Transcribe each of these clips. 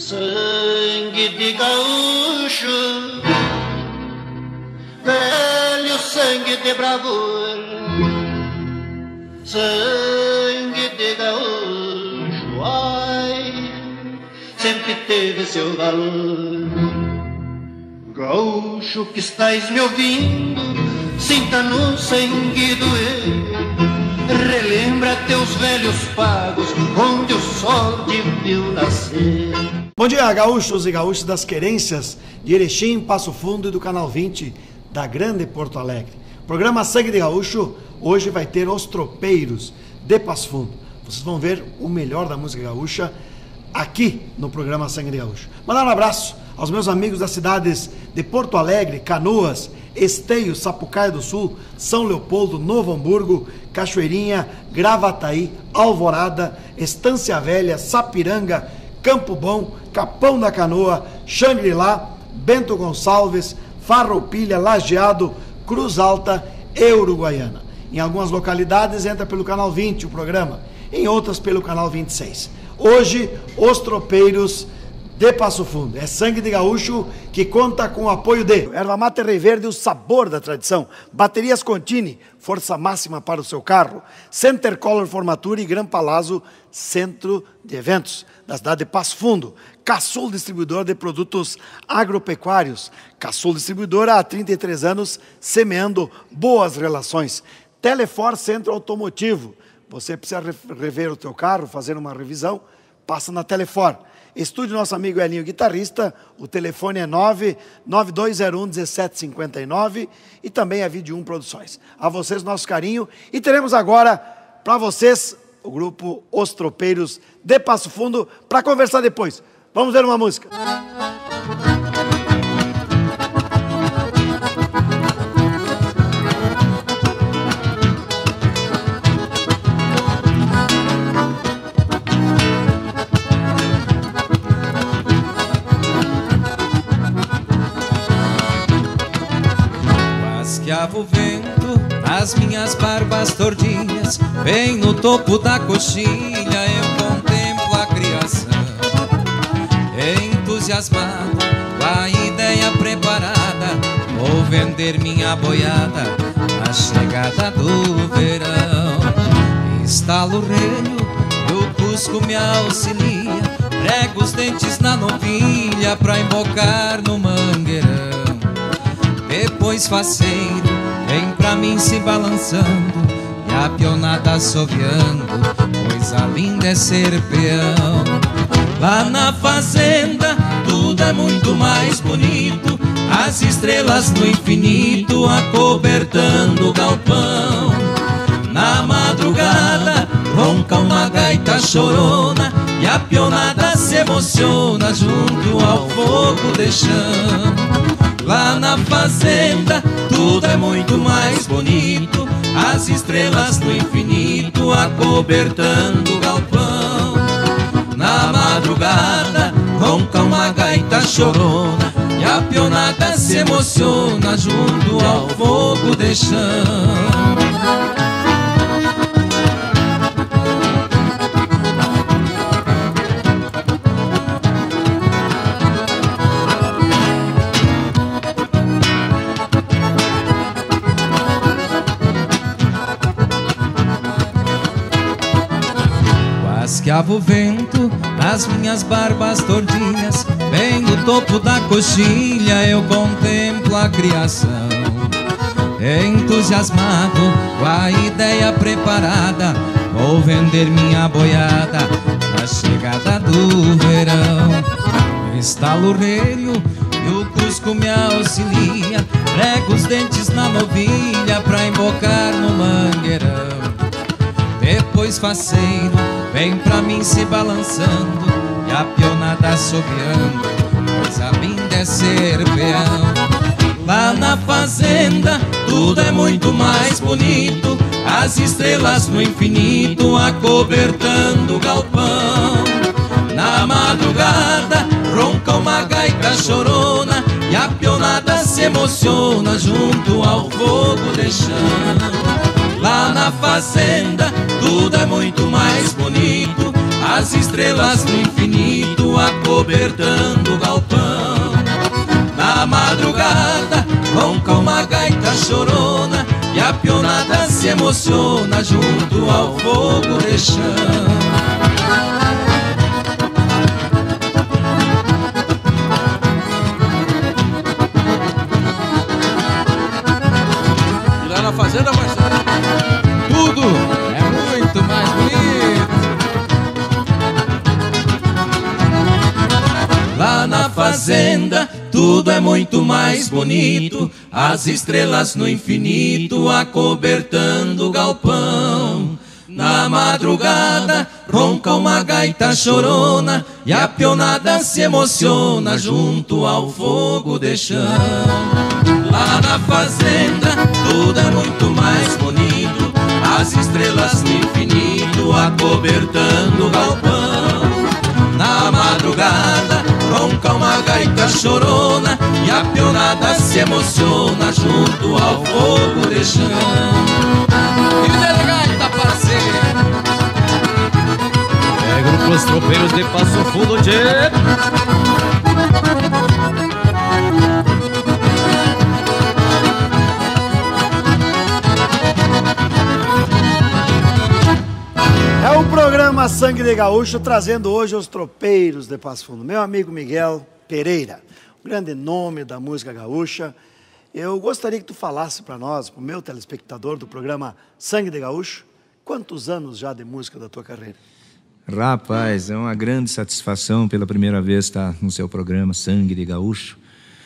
Sangue de gaúcho, velho sangue de bravura, sangue de gaúcho, ai, sempre teve seu valor. Gaúcho que estais me ouvindo, sinta no sangue doer, relembra teus velhos pagos, onde o sol te viu nascer. Bom dia, gaúchos e gaúchas das querências de Erechim, Passo Fundo e do Canal 20 da Grande Porto Alegre. Programa Sangue de Gaúcho, hoje vai ter Os Tropeiros de Passo Fundo. Vocês vão ver o melhor da música gaúcha aqui no programa Sangue de Gaúcho. Mandar um abraço aos meus amigos das cidades de Porto Alegre, Canoas, Esteio, Sapucaia do Sul, São Leopoldo, Novo Hamburgo, Cachoeirinha, Gravataí, Alvorada, Estância Velha, Sapiranga, Campo Bom, Capão da Canoa, Xangri-Lá, Bento Gonçalves, Farroupilha, Lajeado, Cruz Alta e Uruguaiana. Em algumas localidades entra pelo canal 20 o programa, em outras pelo canal 26. Hoje, Os Tropeiros de Passo Fundo. É Sangue de Gaúcho que conta com o apoio de Erva Mate Rei Verde, o sabor da tradição. Baterias Contini, força máxima para o seu carro. Center Color Formatura e Gran Palazzo, centro de eventos da cidade de Passo Fundo. Caçul Distribuidor de Produtos Agropecuários. Caçul Distribuidora há 33 anos, semeando boas relações. Telefor Centro Automotivo. Você precisa rever o teu carro, fazer uma revisão, passa na Telefor. Estúdio nosso amigo Elinho Guitarrista, o telefone é 99201-1759 e também a Vídeo 1 Produções. A vocês nosso carinho e teremos agora para vocês o grupo Os Tropeiros de Passo Fundo para conversar depois. Vamos ver uma música. Passeava o vento nas minhas barbas tordinhas, bem no topo da coxilha eu contemplo a criação. Entusiasmado, com a ideia preparada, vou vender minha boiada na chegada do verão. Estalo o relho e o cusco me auxilia, prego os dentes na novilha pra embocar no mangueirão. Depois faceiro vem pra mim se balançando e a pionada assoviando, coisa linda é ser peão. Lá na fazenda tudo é muito mais bonito, as estrelas no infinito acobertando o galpão. Na madrugada ronca uma gaita chorona e a pionada se emociona junto ao fogo de chão. Lá na fazenda tudo é muito mais bonito, as estrelas no infinito acobertando o galpão. Na madrugada ronca uma gaita chorona e a pionada se emociona junto ao fogo de chão. Passeava o vento nas minhas barbas tordinhas, bem no topo da coxilha eu contemplo a criação. Entusiasmado, com a ideia preparada, vou vender minha boiada na chegada do verão. Estalo o relho e o cusco me auxilia, prego os dentes na novilha pra embocar no mangueirão. Depois faceiro vem pra mim se balançando e a pionada assobiando, coisa linda é ser peão. Lá na fazenda tudo é muito mais bonito, as estrelas no infinito acobertando o galpão. Na madrugada ronca uma gaita chorona e a pionada se emociona junto ao fogo de chão. Lá na fazenda tudo é muito mais bonito, as estrelas no infinito acobertando acobertando o galpão. Na madrugada ronca uma gaita chorona e a pionada se emociona junto ao fogo de chão. E lá na fazenda, Marcelo, Tudo é muito mais bonito. Lá na fazenda tudo é muito mais bonito, as estrelas no infinito acobertando o galpão. Na madrugada ronca uma gaita chorona e a pionada se emociona junto ao fogo de chão. Lá na fazenda tudo é muito mais bonito, as estrelas no infinito acobertando o galpão. Na madrugada ronca uma gaita chorona e a pionada se emociona junto ao fogo de chão. e de gaita, parceiro. É grupo Os Tropeiros de Passo Fundo de... É o programa Sangue de Gaúcho, trazendo hoje os tropeiros de Passo Fundo. Meu amigo Miguel Pereira, um grande nome da música gaúcha. Eu gostaria que tu falasse para nós, para o meu telespectador do programa Sangue de Gaúcho, quantos anos já de música da tua carreira? Rapaz, é uma grande satisfação pela primeira vez estar no seu programa Sangue de Gaúcho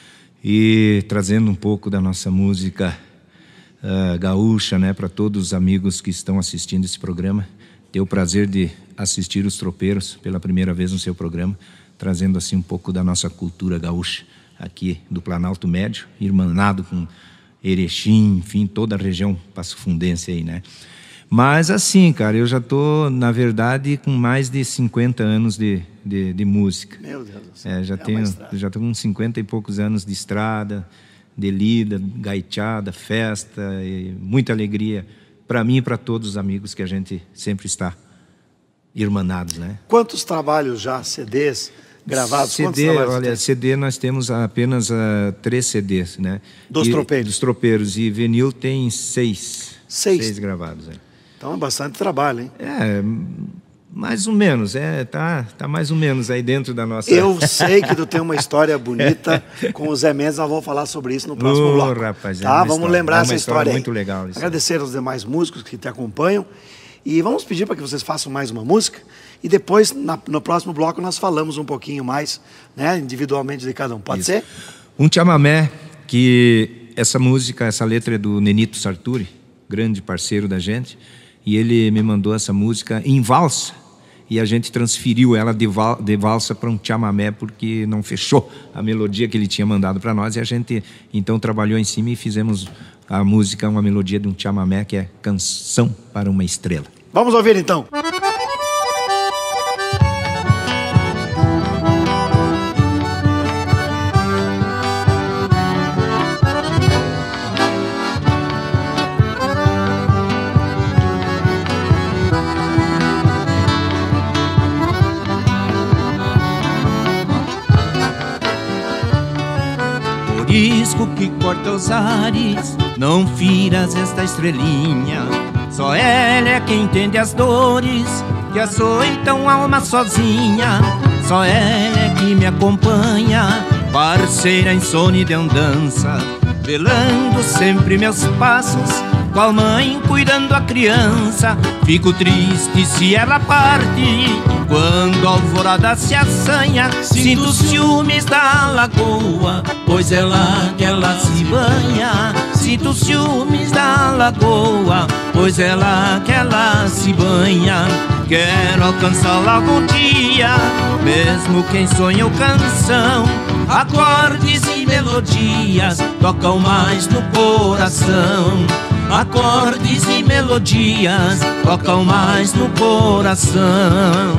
e trazendo um pouco da nossa música gaúcha, né, para todos os amigos que estão assistindo esse programa. Ter o prazer de assistir os tropeiros pela primeira vez no seu programa, trazendo assim um pouco da nossa cultura gaúcha aqui do Planalto Médio, irmanado com Erechim, enfim, toda a região passofundense aí, né? Mas assim, cara, eu já estou, na verdade, com mais de 50 anos de música. Meu Deus do céu. Já estou com 50 e poucos anos de estrada, de lida, gaiteada, festa, e muita alegria para mim e para todos os amigos que a gente sempre está irmanados, né? Quantos trabalhos já, CDs gravados? CD, olha, CD nós temos apenas 3 CDs, né? Dos tropeiros? Dos tropeiros, e vinil tem 6. 6? 6 gravados, é. Então é bastante trabalho, hein? É, mais ou menos, tá mais ou menos aí dentro da nossa... Eu sei que tu tem uma história bonita com o Zé Mendes, nós vamos falar sobre isso no próximo bloco. Rapaz, tá? Vamos lembrar essa história aí. Muito legal isso. Agradecer aos demais músicos que te acompanham e vamos pedir para que vocês façam mais uma música e depois, no próximo bloco, nós falamos um pouquinho mais, né, individualmente de cada um. Pode ser? Um chamamé, que essa música, essa letra é do Nenito Sarturi, grande parceiro da gente, e ele me mandou essa música em valsa, e a gente transferiu ela de valsa para um chamamé, porque não fechou a melodia que ele tinha mandado para nós, e a gente então trabalhou em cima e fizemos a música, uma melodia de um chamamé, que é Canção para uma Estrela. Vamos ouvir então. Risco que corta os ares, não firas esta estrelinha. Só ela é quem entende as dores que açoitam a alma sozinha. Só ela é que me acompanha, parceira insone de andança, velando sempre meus passos, qual mãe cuidando a criança. Fico triste se ela parte, quando a alvorada se assanha. Sinto os ciúmes da lagoa, pois é lá que ela se banha. Sinto os ciúmes da lagoa, pois é lá que ela se banha. Quero alcançá-la algum dia, mesmo quem sonhou canção. Acordes e melodias tocam mais no coração. Acordes e melodias tocam mais no coração.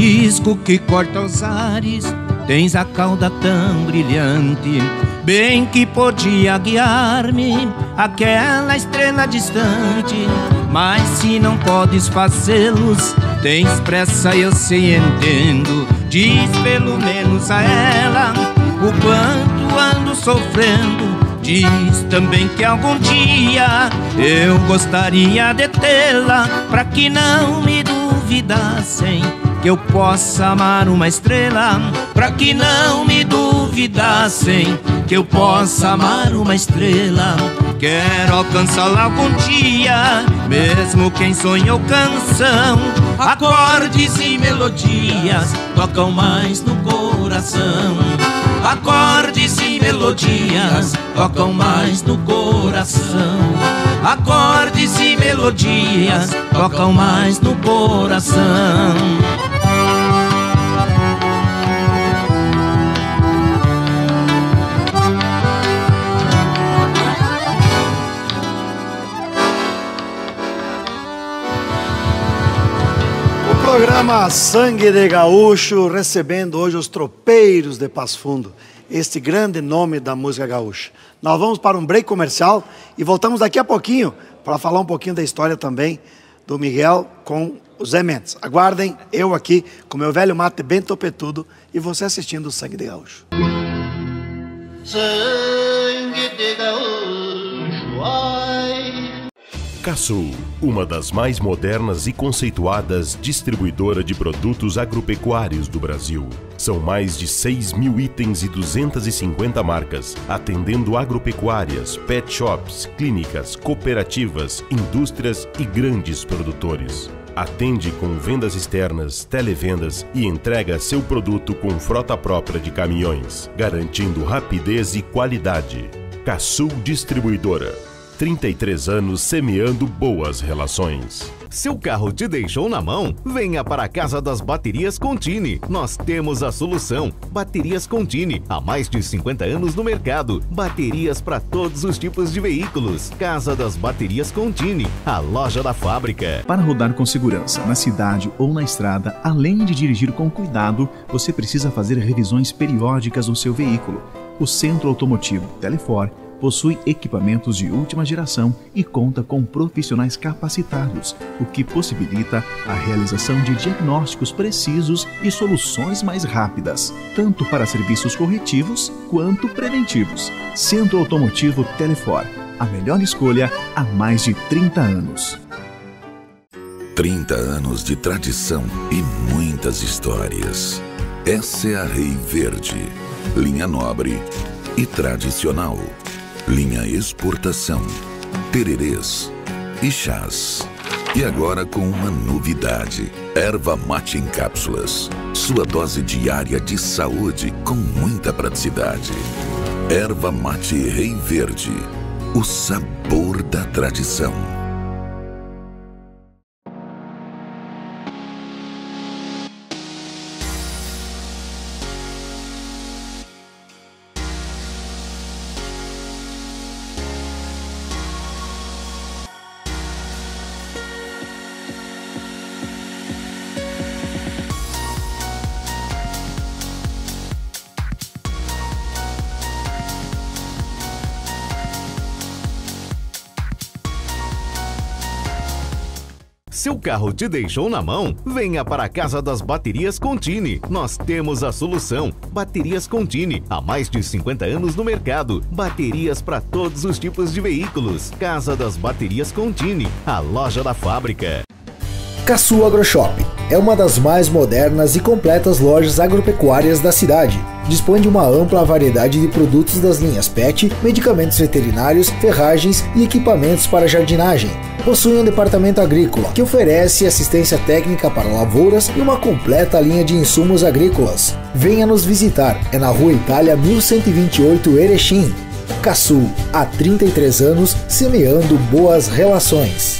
disco que corta os ares, tens a cauda tão brilhante, bem que podia guiar-me aquela estrela distante. Mas se não podes fazê-los, tens pressa, eu sei, entendo. Diz pelo menos a ela o quanto ando sofrendo. Diz também que algum dia eu gostaria de tê-la, pra que não me duvidassem que eu possa amar uma estrela, pra que não me duvidassem que eu possa amar uma estrela. Quero alcançá-la algum dia, mesmo quem sonhou canção. Acordes e melodias tocam mais no coração. Acordes e melodias tocam mais no coração. Acordes e melodias tocam mais no coração. Programa Sangue de Gaúcho, recebendo hoje os tropeiros de Passo Fundo, este grande nome da música gaúcha. Nós vamos para um break comercial e voltamos daqui a pouquinho para falar um pouquinho da história também do Miguel com o Zé Mendes. Aguardem, eu aqui com meu velho mate bem topetudo e você assistindo o Sangue de Gaúcho. Sangue de gaúcho, ai. Casul, uma das mais modernas e conceituadas distribuidora de produtos agropecuários do Brasil. São mais de 6.000 itens e 250 marcas, atendendo agropecuárias, pet shops, clínicas, cooperativas, indústrias e grandes produtores. Atende com vendas externas, televendas e entrega seu produto com frota própria de caminhões, garantindo rapidez e qualidade. Casul Distribuidora. 33 anos semeando boas relações. Seu carro te deixou na mão? Venha para a Casa das Baterias Contini. Nós temos a solução. Baterias Contini, há mais de 50 anos no mercado. Baterias para todos os tipos de veículos. Casa das Baterias Contini, a loja da fábrica. Para rodar com segurança na cidade ou na estrada, além de dirigir com cuidado, você precisa fazer revisões periódicas no seu veículo. O Centro Automotivo Telefor possui equipamentos de última geração e conta com profissionais capacitados, o que possibilita a realização de diagnósticos precisos e soluções mais rápidas, tanto para serviços corretivos quanto preventivos. Centro Automotivo Telefor, a melhor escolha há mais de 30 anos. 30 anos de tradição e muitas histórias. Essa é a Rei Verde, linha nobre e tradicional. Linha exportação, tererês e chás. E agora com uma novidade, erva mate em cápsulas. Sua dose diária de saúde com muita praticidade. Erva mate Rei Verde, o sabor da tradição. Seu carro te deixou na mão? Venha para a Casa das Baterias Contini. Nós temos a solução. Baterias Contini, há mais de 50 anos no mercado. Baterias para todos os tipos de veículos. Casa das Baterias Contini, a loja da fábrica. Casul AgroShop é uma das mais modernas e completas lojas agropecuárias da cidade. Dispõe de uma ampla variedade de produtos das linhas PET, medicamentos veterinários, ferragens e equipamentos para jardinagem. Possui um departamento agrícola que oferece assistência técnica para lavouras e uma completa linha de insumos agrícolas. Venha nos visitar, é na Rua Itália 1128 Erechim. Casul, há 33 anos, semeando boas relações.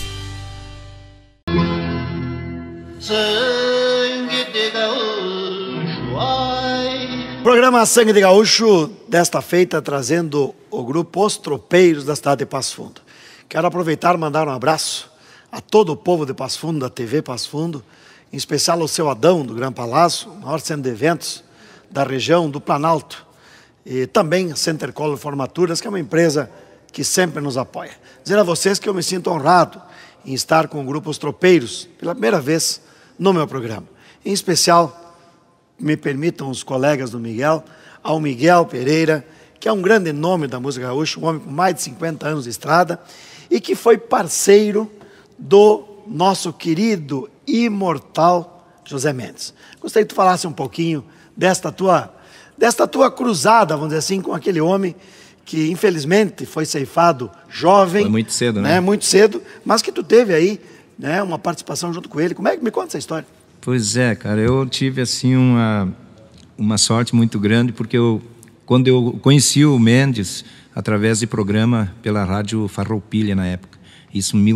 Sangue de gaúcho, ai. Programa Sangue de Gaúcho, desta feita, trazendo o grupo Os Tropeiros da cidade de Passo Fundo. Quero aproveitar e mandar um abraço a todo o povo de Passo Fundo, da TV Passo Fundo, em especial ao seu Adão, do Gran Palácio, maior centro de eventos da região do Planalto, e também a Center Color Formaturas, que é uma empresa que sempre nos apoia. Dizer a vocês que eu me sinto honrado em estar com o Grupo Os Tropeiros pela primeira vez no meu programa. Em especial, me permitam os colegas do Miguel, ao Miguel Pereira, que é um grande nome da música gaúcha, um homem com mais de 50 anos de estrada, e que foi parceiro do nosso querido imortal José Mendes. Gostaria que tu falasse um pouquinho desta tua cruzada, vamos dizer assim, com aquele homem que infelizmente foi ceifado jovem. Foi muito cedo, né? Muito cedo, mas que tu teve aí, né, uma participação junto com ele. Como é que me conta essa história? Pois é, cara, eu tive assim uma sorte muito grande, porque quando eu conheci o Mendes através de programa pela Rádio Farroupilha na época, isso em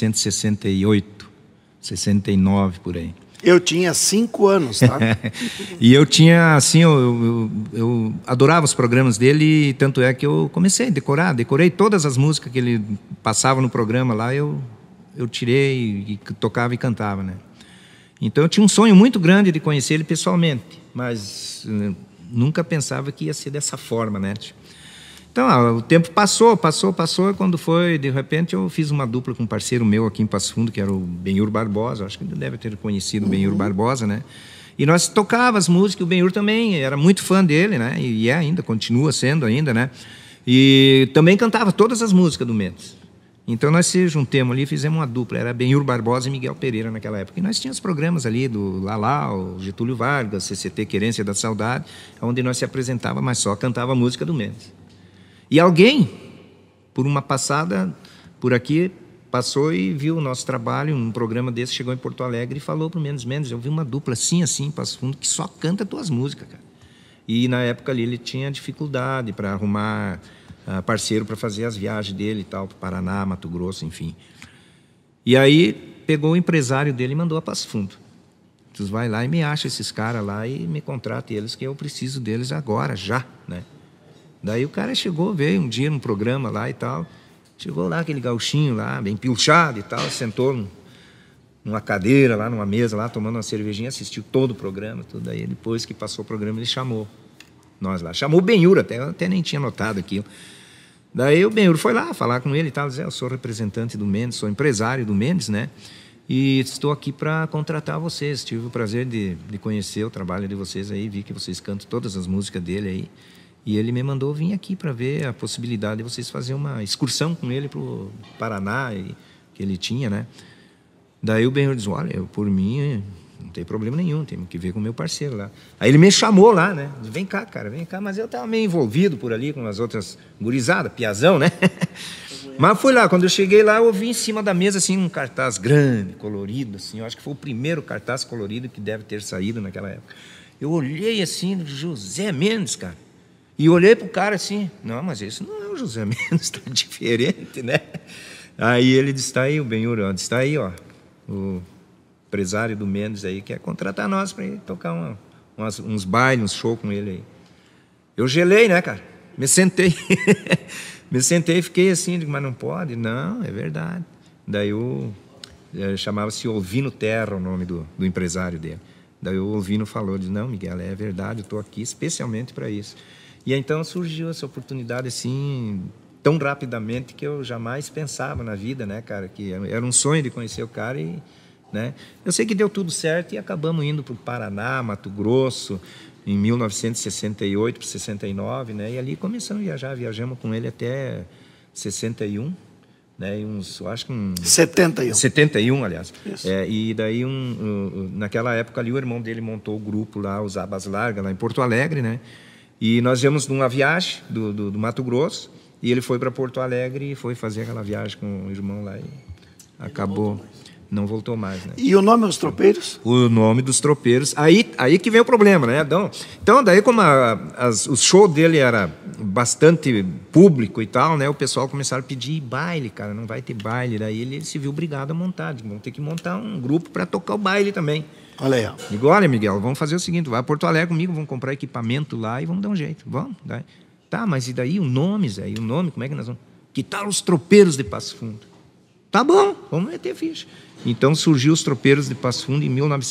1968, 69 por aí. Eu tinha 5 anos, tá? E eu tinha, assim, eu adorava os programas dele, tanto é que eu comecei a decorei todas as músicas que ele passava no programa lá, eu tirei e tocava e cantava, né? Então eu tinha um sonho muito grande de conhecer ele pessoalmente, mas nunca pensava que ia ser dessa forma, né? Então, o tempo passou, e quando foi, de repente, eu fiz uma dupla com um parceiro meu aqui em Passo Fundo, que era o Benhur Barbosa, acho que ele deve ter conhecido o Benhur Barbosa, né? E nós tocávamos as músicas, o Benhur também era muito fã dele, né? E ainda, continua sendo ainda, né? E também cantava todas as músicas do Mendes. Então nós se juntamos ali e fizemos uma dupla, era Benhur Barbosa e Miguel Pereira naquela época. E nós tínhamos programas ali do Lalá, o Getúlio Vargas, CCT Querência da Saudade, onde nós se apresentava, mas só cantava a música do Mendes. E alguém, por uma passada por aqui, passou e viu o nosso trabalho, um programa desse, chegou em Porto Alegre e falou para o Mendes, eu vi uma dupla assim, em Passo Fundo, que só canta tuas músicas, cara. E na época ali ele tinha dificuldade para arrumar parceiro para fazer as viagens dele e tal, para Paraná, Mato Grosso, enfim. E aí pegou o empresário dele e mandou a Passo Fundo. Tu vai lá e me acha esses caras lá e me contrata eles, que eu preciso deles agora, já, né? Daí o cara veio um dia num programa lá e tal, chegou lá aquele gauchinho lá, bem pilchado e tal, sentou numa cadeira lá, numa mesa lá, tomando uma cervejinha, assistiu todo o programa, tudo. Aí depois que passou o programa ele chamou nós lá, chamou o Benhur, até nem tinha notado aquilo. Daí o Benhur foi lá falar com ele e tal, dizer, eu sou representante do Mendes, sou empresário do Mendes, né? E estou aqui para contratar vocês, tive o prazer de conhecer o trabalho de vocês aí, vi que vocês cantam todas as músicas dele aí. E ele me mandou vir aqui para ver a possibilidade de vocês fazerem uma excursão com ele para o Paraná, que ele tinha, né? Daí o Benhur disse, olha, por mim não tem problema nenhum, temos que ver com o meu parceiro lá. Aí ele me chamou lá, né? Disse, vem cá, cara, vem cá. Mas eu estava meio envolvido por ali com as outras gurizadas, piazão, né? Mas fui lá, quando eu cheguei lá, eu vi em cima da mesa, assim, um cartaz grande, colorido, assim. Eu acho que foi o primeiro cartaz colorido que deve ter saído naquela época. Eu olhei assim, José Mendes, cara. E olhei pro cara assim, não, mas esse não é o José Mendes, tá diferente, né? Aí ele disse, tá aí o Benhur, ó, disse, tá aí, ó, o empresário do Mendes aí quer contratar nós para ir tocar uns bailes, uns shows com ele aí. Eu gelei, né, cara? Me sentei. Me sentei e fiquei assim, digo, mas não pode? Não, é verdade. Daí chamava-se Olvino Terra, o nome do empresário dele. Daí o Olvino falou, disse, não, Miguel, é verdade, eu estou aqui especialmente para isso. E então surgiu essa oportunidade assim, tão rapidamente que eu jamais pensava na vida, né, cara? Que era um sonho de conhecer o cara e, né? Eu sei que deu tudo certo e acabamos indo para o Paraná, Mato Grosso, em 1968 para 69, né? E ali começamos a viajar, viajamos com ele até 61, né? E eu acho que 71, aliás. E daí naquela época ali o irmão dele montou o grupo lá, os Abas Largas, lá em Porto Alegre, né? E nós íamos numa viagem do Mato Grosso, e ele foi para Porto Alegre e foi fazer aquela viagem com o irmão lá e acabou, não voltou mais, né? E o nome dos tropeiros? O nome dos tropeiros, aí que vem o problema, né? Então daí como o show dele era bastante público e tal, né? O pessoal começaram a pedir baile, cara, não vai ter baile. Daí ele se viu obrigado a montar, vamos ter que montar um grupo para tocar o baile também. Olha aí, ó. Digo, olha, Miguel, vamos fazer o seguinte, vai a Porto Alegre comigo, vamos comprar equipamento lá e vamos dar um jeito. Vamos? Daí. Tá, mas e daí o nome, Zé? E o nome, como é que nós vamos? Que tal os Tropeiros de Passo Fundo? Tá bom, vamos meter ficha. Então surgiu os Tropeiros de Passo Fundo em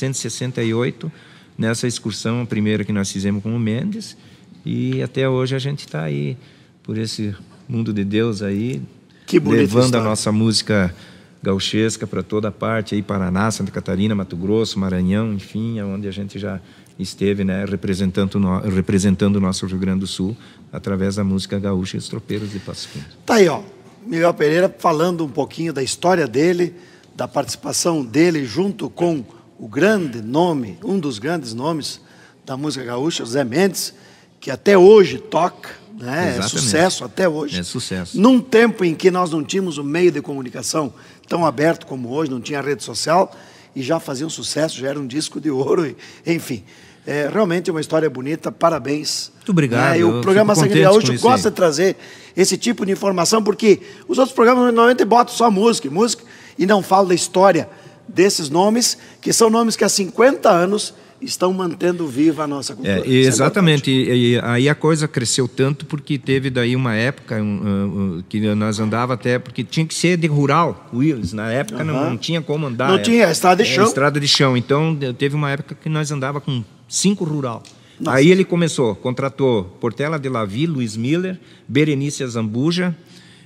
1968, nessa excursão, a primeira que nós fizemos com o Mendes, e até hoje a gente está aí, por esse mundo de Deus aí, levando a nossa música gauchesca para toda parte, aí Paraná, Santa Catarina, Mato Grosso, Maranhão, enfim, onde a gente já esteve, né, representando o nosso Rio Grande do Sul, através da música gaúcha e os Tropeiros de Passo Fundo. Tá aí, ó, Miguel Pereira falando um pouquinho da história dele, da participação dele junto com o grande nome, um dos grandes nomes da música gaúcha, Zé Mendes, que até hoje toca, né? É sucesso até hoje. É sucesso. Num tempo em que nós não tínhamos o meio de comunicação tão aberto como hoje, não tinha rede social, e já fazia um sucesso, já era um disco de ouro, enfim. É realmente uma história bonita, parabéns. Muito obrigado. E o programa Sangue de Gaúcho gosta de trazer esse tipo de informação, porque os outros programas normalmente botam só música, e não falam da história desses nomes, que são nomes que há 50 anos estão mantendo viva a nossa cultura. Exatamente, e aí a coisa cresceu tanto porque teve daí uma época que nós andava até, porque tinha que ser de rural, Willis, na época não tinha como andar. Não tinha, estrada de chão. Estrada de chão, então teve uma época que nós andava com 5 rural. Nossa. Aí ele contratou Portela de Lavi, Luiz Miller, Berenice Zambuja,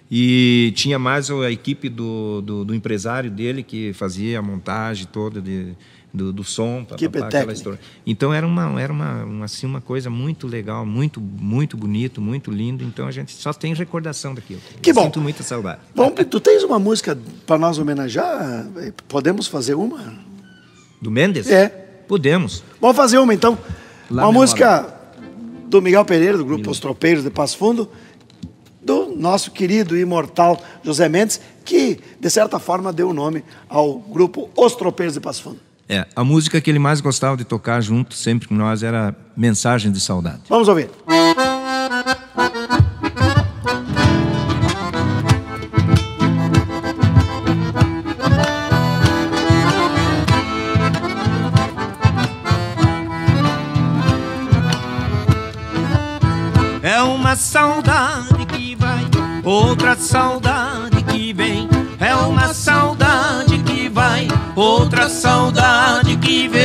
e tinha mais a equipe do empresário dele que fazia a montagem toda do som, aquela história. Então era uma coisa muito legal, muito bonito, muito lindo. Então a gente só tem recordação daquilo. Que bom. Sinto muita saudade. Bom, tu tens uma música para nós homenagear? Podemos fazer uma? Do Mendes? Podemos. Vamos fazer uma então. Uma música do Miguel Pereira, do grupo Os Tropeiros de Passo Fundo, do nosso querido e imortal José Mendes, que de certa forma deu o nome ao grupo Os Tropeiros de Passo Fundo. A música que ele mais gostava de tocar junto, sempre com nós, era Mensagem de Saudade. Vamos ouvir. É uma saudade que vai, outra saudade que vem. É uma saudade que vai, outra saudade que vem.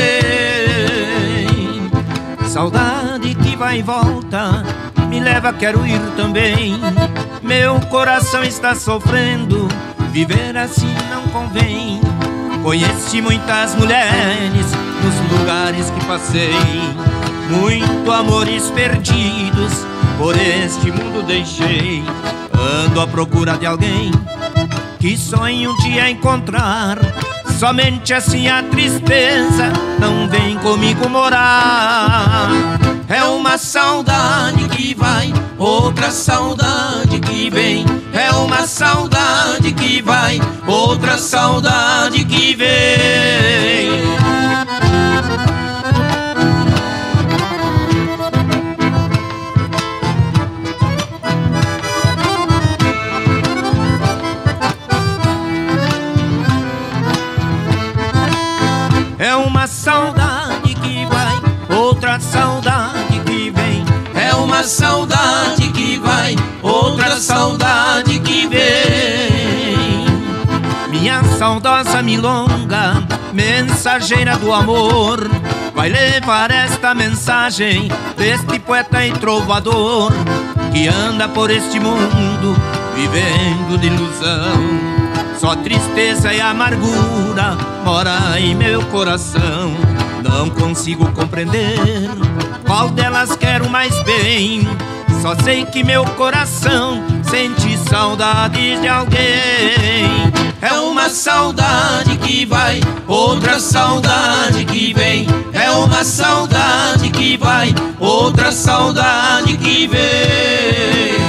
Saudade que vai e volta, me leva, quero ir também. Meu coração está sofrendo, viver assim não convém. Conheci muitas mulheres nos lugares que passei, muito amores perdidos por este mundo deixei. Ando à procura de alguém que sonho um dia encontrar. Somente assim a tristeza não vem comigo morar. É uma saudade que vai, outra saudade que vem. É uma saudade que vai, outra saudade que vem. É uma saudade que vai, outra saudade que vem. É uma saudade que vai, outra saudade que vem. Minha saudosa milonga, mensageira do amor, vai levar esta mensagem deste poeta e trovador que anda por este mundo vivendo de ilusão. Só tristeza e amargura mora em meu coração. Não consigo compreender qual delas quero mais bem. Só sei que meu coração sente saudade de alguém. É uma saudade que vai, outra saudade que vem. É uma saudade que vai, outra saudade que vem.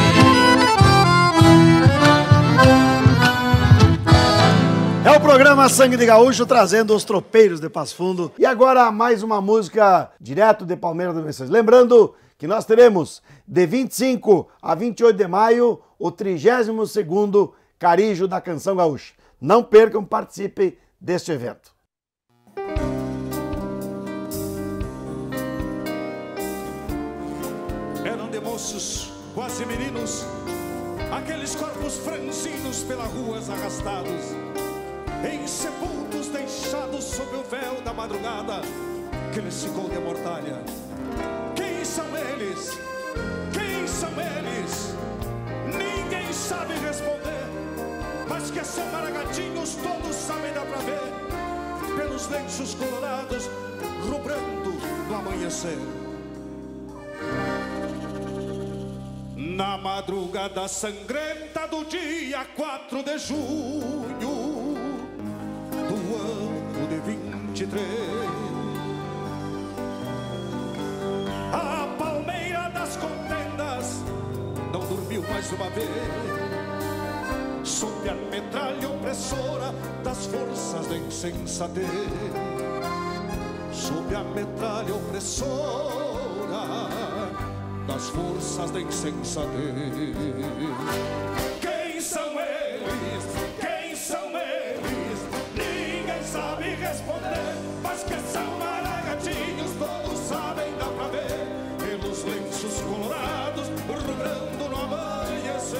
É o programa Sangue de Gaúcho trazendo os Tropeiros de Passo Fundo. E agora mais uma música direto de Palmeira do Messias. Lembrando que nós teremos de 25 a 28 de maio o 32º Carijo da Canção Gaúcha. Não percam, participem deste evento. Eram de moços, quase meninos, aqueles corpos franzinos pelas ruas arrastados, em sepultos deixados sob o véu da madrugada que lhes ficou de mortalha. Quem são eles? Quem são eles? Ninguém sabe responder, mas que são maragatinhos todos sabem, dá pra ver pelos lenços colorados rubrando no amanhecer. Na madrugada sangrenta do dia 4 de junho do ano de 23, a palmeira das contendas não dormiu mais uma vez, sob a metralha opressora das forças da insensatez, sob a metralha opressora das forças da insensatez. Quem são eles? Quem são eles? Ninguém sabe responder, mas que são maragatinhos, todos sabem, dá pra ver pelos lenços colorados rubrando no amanhecer,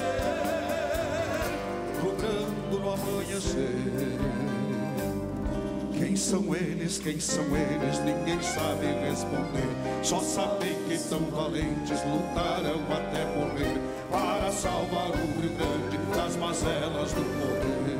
rubrando no amanhecer. Quem são eles? Quem são eles? Ninguém sabe responder, só sabem que tão valentes lutarão até morrer para salvar o Rio Grande das mazelas do poder.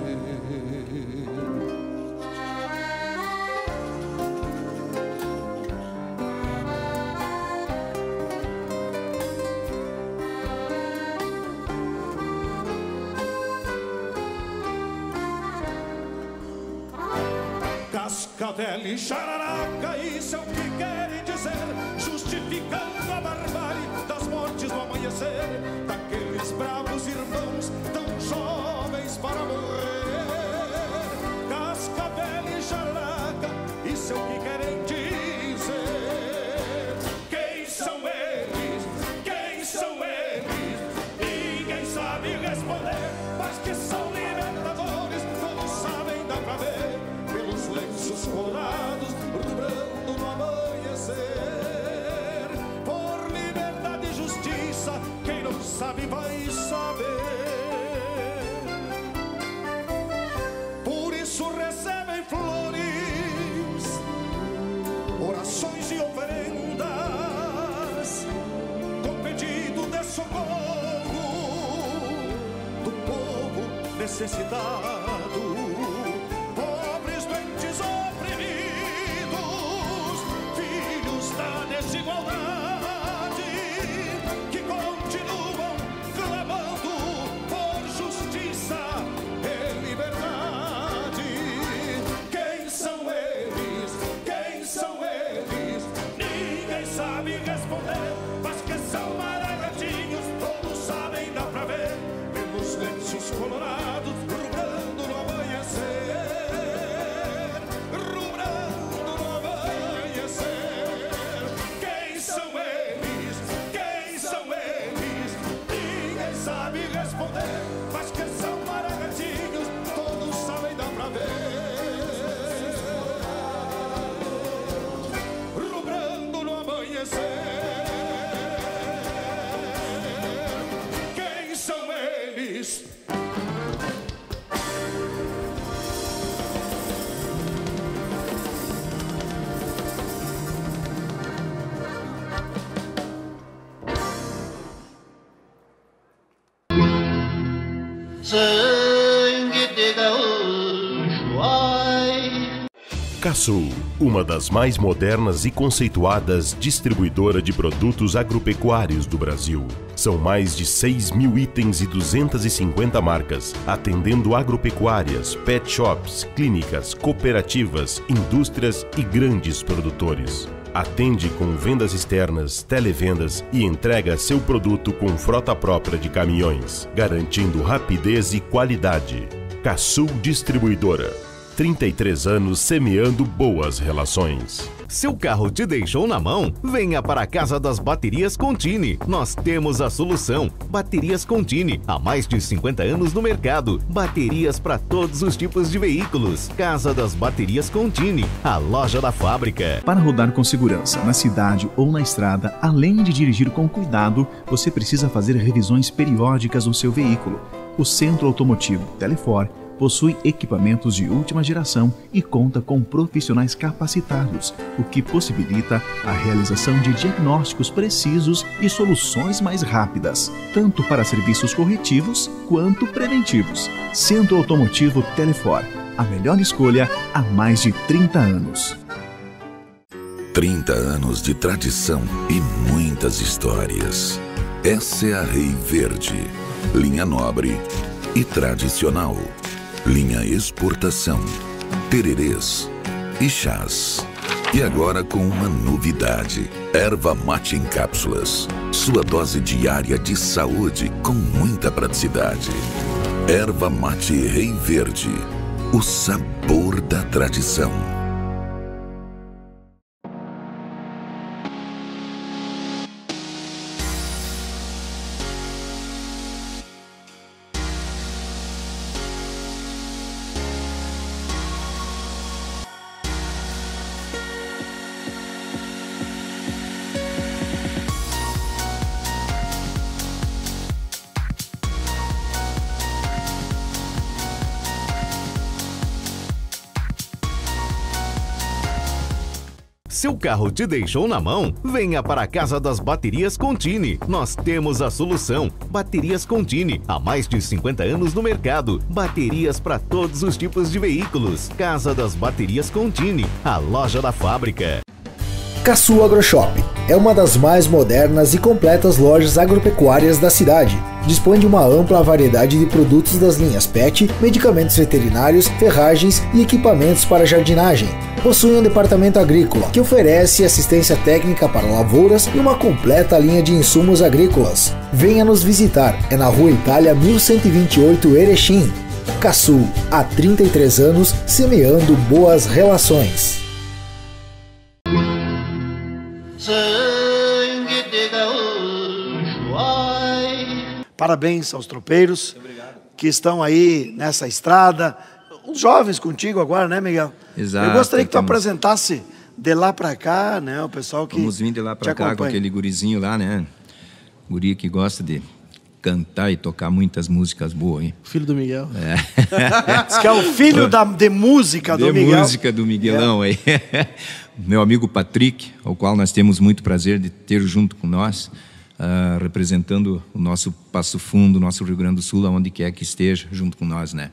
Cascavel e Jararaca, isso é o que querem dizer, justificando a barbárie das mortes do amanhecer, daqueles bravos irmãos tão jovens para morrer. Cascavel e Jararaca, isso é o que querem dizer. Quem são eles? Quem são eles? Ninguém sabe responder, mas que são libertadores, todos sabem, dá pra ver pelos lenços colorados rubrando no amanhecer. Por liberdade e justiça, quem não sabe vai saber. Por isso recebem flores, orações e oferendas, com pedido de socorro do povo necessitado. Desigualdade que continuam clamando por justiça e liberdade. Quem são eles? Quem são eles? Ninguém sabe responder, mas que são maragatinhos, todos sabem, dá pra ver pelos lenços colorados rubrando no amanhecer, rubrando no amanhecer. Sabe responder, mas que são maragatinhos, todos sabem, dá pra ver, rubrando no amanhecer. Quem são eles? Sangue de gaúcho, ai. Casul, uma das mais modernas e conceituadas distribuidora de produtos agropecuários do Brasil. São mais de 6.000 itens e 250 marcas, atendendo agropecuárias, pet shops, clínicas, cooperativas, indústrias e grandes produtores. Atende com vendas externas, televendas e entrega seu produto com frota própria de caminhões, garantindo rapidez e qualidade. Casul Distribuidora. 33 anos semeando boas relações. Seu carro te deixou na mão? Venha para a Casa das Baterias Contini. Nós temos a solução. Baterias Contini, há mais de 50 anos no mercado. Baterias para todos os tipos de veículos. Casa das Baterias Contini, a loja da fábrica. Para rodar com segurança na cidade ou na estrada, além de dirigir com cuidado, você precisa fazer revisões periódicas no seu veículo. O Centro Automotivo Telefor possui equipamentos de última geração e conta com profissionais capacitados, o que possibilita a realização de diagnósticos precisos e soluções mais rápidas, tanto para serviços corretivos quanto preventivos. Centro Automotivo Telefor, a melhor escolha há mais de 30 anos. 30 anos de tradição e muitas histórias. Essa é a Rei Verde, linha nobre e tradicional. Linha exportação, tererês e chás. E agora com uma novidade: erva mate em cápsulas. Sua dose diária de saúde com muita praticidade. Erva mate Rei Verde, o sabor da tradição. Seu carro te deixou na mão? Venha para a Casa das Baterias Contini. Nós temos a solução. Baterias Contini, há mais de 50 anos no mercado. Baterias para todos os tipos de veículos. Casa das Baterias Contini, a loja da fábrica. Caçu AgroShop é uma das mais modernas e completas lojas agropecuárias da cidade. Dispõe de uma ampla variedade de produtos das linhas PET, medicamentos veterinários, ferragens e equipamentos para jardinagem. Possui um departamento agrícola que oferece assistência técnica para lavouras e uma completa linha de insumos agrícolas. Venha nos visitar, é na Rua Itália 1128 Erechim. Caçu, há 33 anos, semeando boas relações. Sangue de gaúcho, ai. Parabéns aos tropeiros que estão aí nessa estrada. Os jovens contigo agora, né, Miguel? Exato. Eu gostaria que tu apresentasse de lá pra cá, né, o pessoal que Vamos vir de lá pra cá acompanha. com aquele gurizinho lá, né? Guri que gosta de cantar e tocar muitas músicas boas, hein? Filho do Miguel. Diz que é o filho de música do Miguel. De música do Miguelão aí. Meu amigo Patrick, ao qual nós temos muito prazer de ter junto com nós, representando o nosso Passo Fundo, nosso Rio Grande do Sul, aonde quer que esteja, junto com nós, né?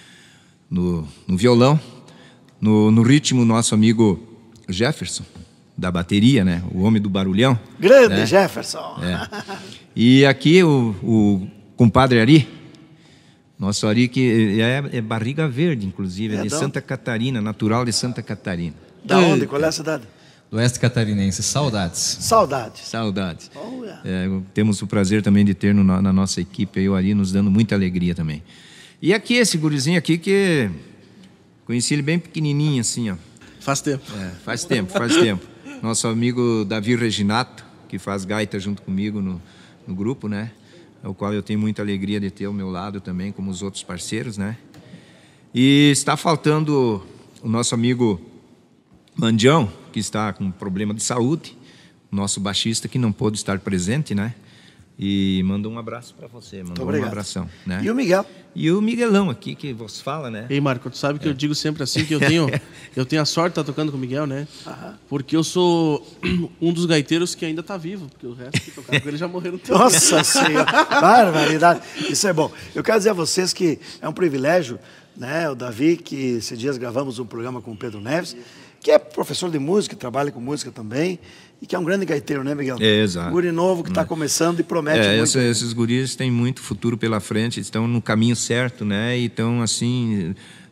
No violão, no ritmo, nosso amigo Jefferson, da bateria, né? O homem do barulhão. Grande, né? Jefferson. E aqui o compadre Ari, nosso Ari que é barriga verde, inclusive, é de Santa Catarina, natural de Santa Catarina. Da onde? Qual é a cidade? Do oeste catarinense, saudades. Saudades. Oh, yeah. Temos o prazer também de ter na nossa equipe aí o Ari, nos dando muita alegria também. E aqui, esse gurizinho aqui que conheci ele bem pequenininho assim, ó. Faz tempo. Faz tempo. Nosso amigo Davi Reginato, que faz gaita junto comigo no grupo, né? O qual eu tenho muita alegria de ter ao meu lado também, como os outros parceiros, né? E está faltando o nosso amigo Mandião, que está com problema de saúde, nosso baixista que não pôde estar presente, né? E mandou um abraço para você, mandou um abração, né? E o Miguel? E o Miguelão aqui, que vos fala, né? Ei, Marco, tu sabe que eu digo sempre assim, que eu tenho a sorte de estar tocando com o Miguel, né? Porque eu sou um dos gaiteiros que ainda está vivo, porque o resto que tocaram com ele já morreram todos. Nossa Senhora, barbaridade. Isso é bom. Eu quero dizer a vocês que é um privilégio, né? O Davi, que esses dias gravamos um programa com o Pedro Neves, que é professor de música, trabalha com música também, e que é um grande gaiteiro, né, Miguel? Exato. Guri novo que está começando e promete muito. Esses guris têm muito futuro pela frente, estão no caminho certo, né? E estão, assim,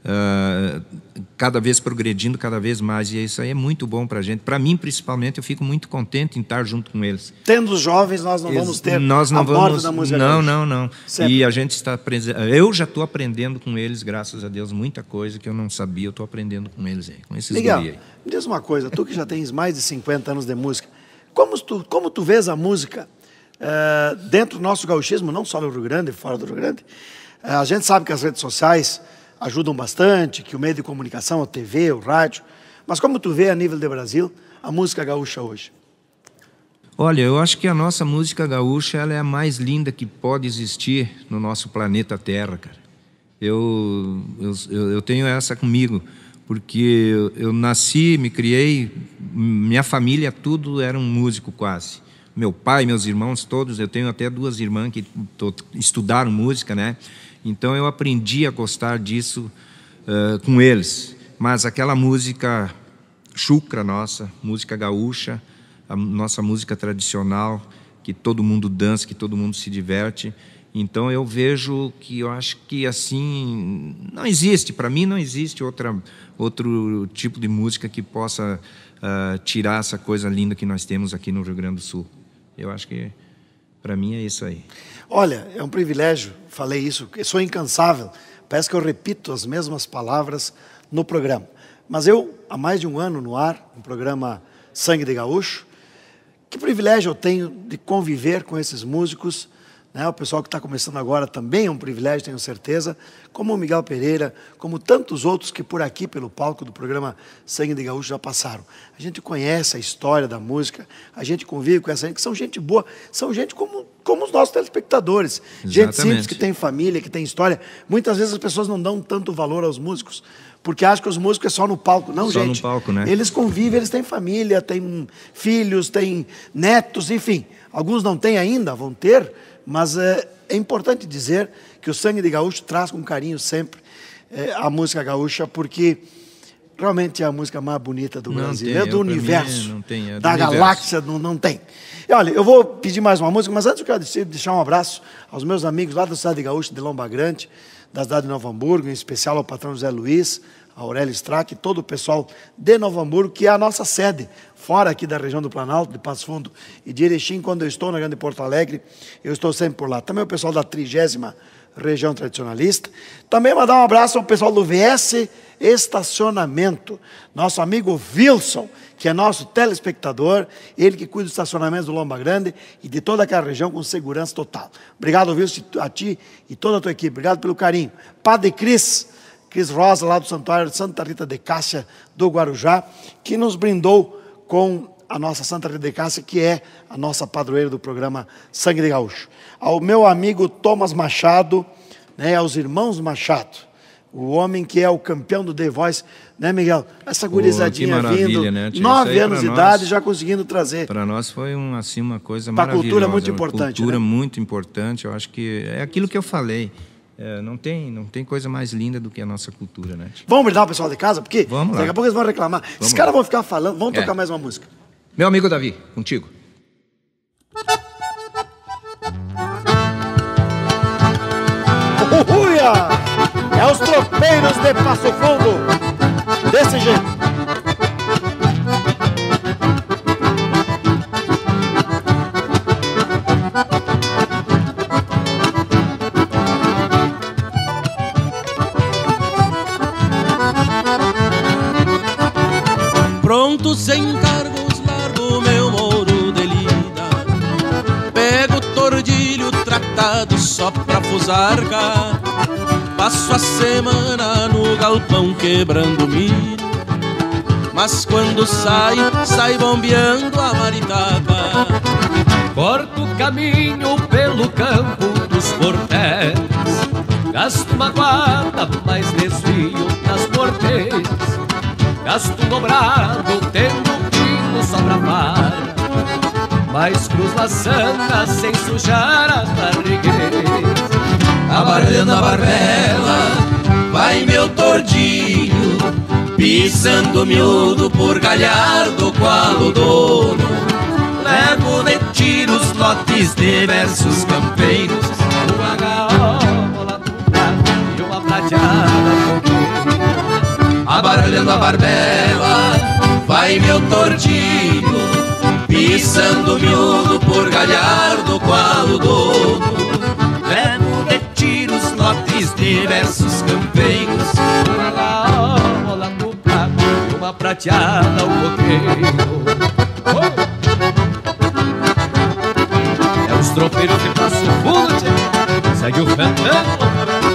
cada vez progredindo cada vez mais, e isso aí é muito bom para a gente. Para mim, principalmente, eu fico muito contente em estar junto com eles. Tendo os jovens, nós não vamos ter nós não a vamos, morte da música não. E a gente está eu já estou aprendendo com eles, graças a Deus, muita coisa que eu não sabia, eu estou aprendendo com eles aí, com esses Miguel, guri aí. me diz uma coisa, tu que já tens mais de 50 anos de música, como tu vês a música dentro do nosso gauchismo, não só no Rio Grande, fora do Rio Grande? A gente sabe que as redes sociais ajudam bastante, que o meio de comunicação, a TV, o rádio, mas como tu vê a nível de Brasil, a música gaúcha hoje? Olha, eu acho que a nossa música gaúcha ela é a mais linda que pode existir no nosso planeta Terra, cara. Eu tenho essa comigo, porque eu nasci, me criei, minha família, tudo era um músico quase. Meu pai, meus irmãos, todos, eu tenho até 2 irmãs que estudaram música, né? Então eu aprendi a gostar disso com eles. Mas aquela música chucra nossa, música gaúcha, a nossa música tradicional, que todo mundo dança, que todo mundo se diverte. Então eu vejo que eu acho que assim não existe, para mim não existe outro tipo de música que possa tirar essa coisa linda que nós temos aqui no Rio Grande do Sul. Eu acho que para mim é isso aí. Olha, é um privilégio, falei isso, eu sou incansável, parece que eu repito as mesmas palavras no programa. Mas eu, há mais de um ano no ar, no programa Sangue de Gaúcho, que privilégio eu tenho de conviver com esses músicos, né? O pessoal que está começando agora também é um privilégio, tenho certeza, como o Miguel Pereira, como tantos outros que por aqui, pelo palco do programa Sangue de Gaúcho já passaram. A gente conhece a história da música, a gente convive com essa gente, que são gente boa, são gente como os nossos telespectadores. Exatamente. Gente simples, que tem família, que tem história. Muitas vezes as pessoas não dão tanto valor aos músicos, porque acham que os músicos é só no palco. Não, só gente. No palco, né? Eles convivem, eles têm família, têm filhos, têm netos, enfim. Alguns não têm ainda, vão ter, mas é importante dizer que o Sangue de Gaúcho traz com carinho sempre a música gaúcha, porque realmente é a música mais bonita do Brasil. Tem, é do universo, não tem, é do da universo. galáxia, não tem. E olha, eu vou pedir mais uma música, mas antes eu quero deixar um abraço aos meus amigos lá da cidade de Gaúcho, de Lomba Grande, da cidade de Novo Hamburgo, em especial ao patrão José Luiz, a Aurélio Strack e todo o pessoal de Novo Hamburgo, que é a nossa sede, fora aqui da região do Planalto, de Passo Fundo e de Erechim. Quando eu estou na Grande Porto Alegre, eu estou sempre por lá. Também o pessoal da 30ª Região Tradicionalista. Também mandar um abraço ao pessoal do VS Estacionamento, nosso amigo Wilson, que é nosso telespectador, ele que cuida dos estacionamentos do Lomba Grande e de toda aquela região com segurança total. Obrigado, Wilson, a ti e toda a tua equipe. Obrigado pelo carinho. Padre Cris Rosa, lá do Santuário de Santa Rita de Cássia, do Guarujá, que nos brindou com a nossa Santa Rita de Cássia, que é a nossa padroeira do programa Sangue de Gaúcho. Ao meu amigo Thomas Machado, né, aos irmãos Machado, o homem que é o campeão do The Voice, né, Miguel? Essa gurizadinha vindo, né? 9 anos de idade, já conseguindo trazer. Para nós foi uma coisa pra maravilhosa. Cultura muito importante. Cultura, né? muito importante. Eu acho que é aquilo que eu falei. Não tem coisa mais linda do que a nossa cultura, né? Vamos brindar o pessoal de casa? Porque Vamos lá. daqui a pouco eles vão reclamar. Esses caras vão ficar falando, vão tocar mais uma música. Meu amigo Davi, contigo. Uia! É os tropeiros de Passo Fundo. Desse jeito. Pronto, sem encargos, largo meu moro de lida. Pego o tordilho tratado só pra fusarca. Passo a semana no galpão quebrando milho. Mas quando sai bombeando a maritaca. Corto o caminho pelo campo dos portéis. Gasto uma guarda, mas desvio nas porteiras. Gasto dobrado, tendo pino só pra vara. Mas cruz laçana sem sujar as barrigueiras. Abaralhando a barbela, vai meu tordilho, pisando miúdo por galhardo qual o dono. Levo de tiros lotes de versos campeiros, uma gaiola do prato e uma prateada fogueira. abaralhando a barbela, vai meu tordilho, pisando miúdo por galhardo qual o dono. Levo de tiros, lotes diversos campeiros, uma gaola no prato, uma prateada ao coqueiro. É os tropeiros que passam o fundo, tchê. Segue o fandango.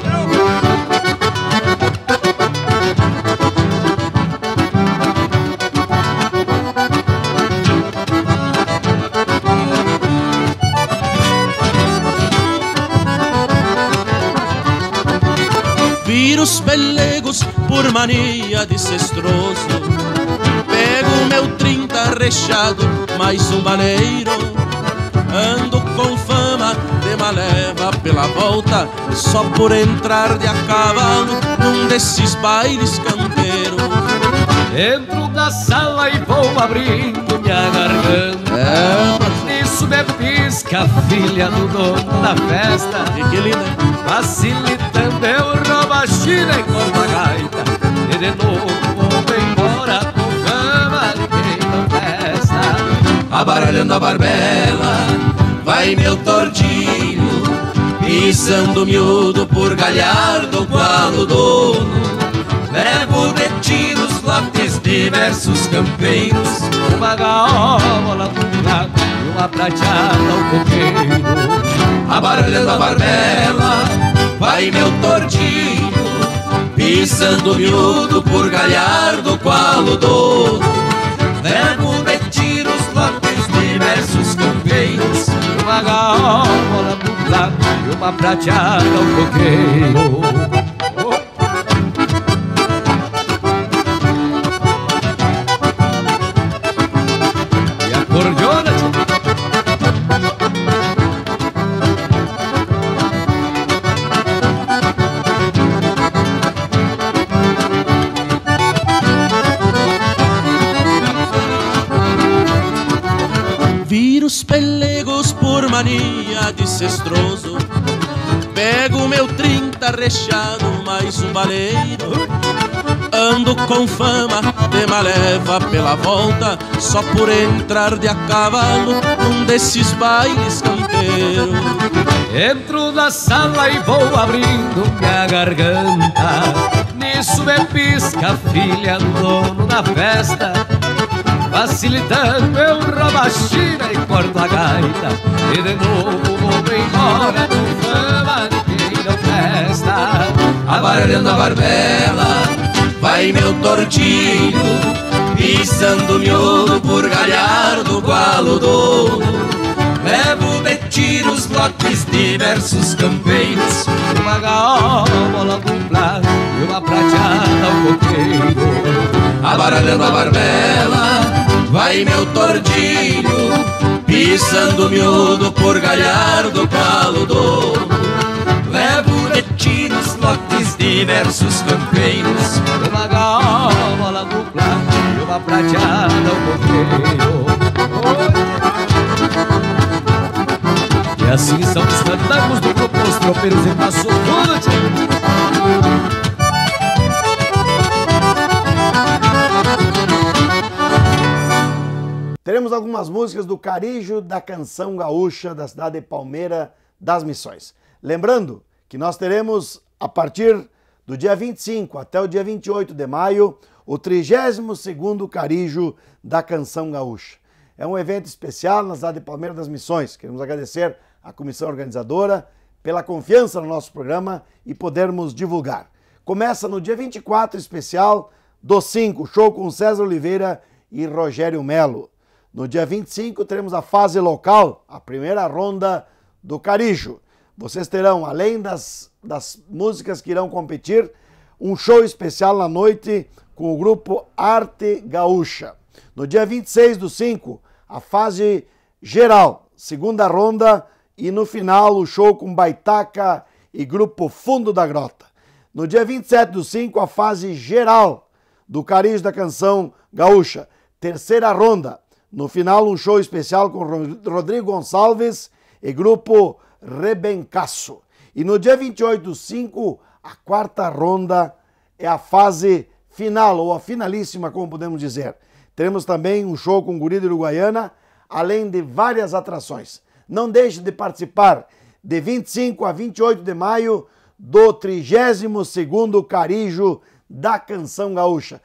Viro os pelegos por mania de cestroso, pego meu 30 rechado, mais um baleiro. Ando com fama de maleva pela volta, só por entrar de a cavalo num desses bailes campeiros. Entro da sala e vou abrindo minha garganta. Nisso me pisca a filha do dono da festa. Que linda! Facilitando eu roubo a china e corto a gaita. E de novo vou embora com fama de quem não presta. Abaralhando a barbela, vai meu tordilho, pisando miúdo por galhardo qual o dono. Levo de tiros, lotes diversos campeiros, uma gaola do lado e uma prateada ao coqueiro. Abaralhando a barbela, vai meu tordilho, pisando miúdo por galhardo qual o dono. Levo de tiros, lotes diversos campeiros, uma gaola do lado e uma prateada ao coqueiro. Os pelegos por mania de cestroso, pego meu 30 rechado, mais um baleiro. Ando com fama de maleva pela volta, só por entrar de a cavalo num desses bailes campeiros. Entro na sala e vou abrindo minha garganta. Nisso me pisca a filha do dono da festa. Facilitando eu roubo a china e corto a gaita. E de novo vou embora com fama de quem não presta. Abaralhando a barbela, vai meu tordilho, pisando miúdo por galhardo qual o dono. Levo de tiros, lotes diversos campeiros, uma gaola dupla e uma prateada ao coqueiro. Abaralhando a barbela, vai meu tordilho, pisando miúdo por galhardo qual o dono. Levo de tiros, lotes diversos campeiros, uma gaola dupla e uma prateada ao coqueiro. E assim são os fandangos do grupo Os Tropeiros em Passo Fundo. Teremos algumas músicas do Carijo da Canção Gaúcha da cidade de Palmeira das Missões. Lembrando que nós teremos, a partir do dia 25 até o dia 28 de maio, o 32º Carijo da Canção Gaúcha. É um evento especial na cidade de Palmeira das Missões. Queremos agradecer à comissão organizadora pela confiança no nosso programa e podermos divulgar. Começa no dia 24, especial do 5, show com César Oliveira e Rogério Melo. No dia 25 teremos a fase local, a primeira ronda do Carijo. Vocês terão, além das músicas que irão competir, um show especial na noite com o grupo Arte Gaúcha. No dia 26 do 5, a fase geral, segunda ronda, e no final o show com Baitaca e grupo Fundo da Grota. No dia 27 do 5, a fase geral do Carijo da Canção Gaúcha, terceira ronda. No final, um show especial com Rodrigo Gonçalves e grupo Rebencaço. E no dia 28 do 5, a quarta ronda é a fase final, ou a finalíssima, como podemos dizer. Teremos também um show com guri de Uruguaiana, além de várias atrações. Não deixe de participar de 25 a 28 de maio do 32º Carijo da Canção Gaúcha.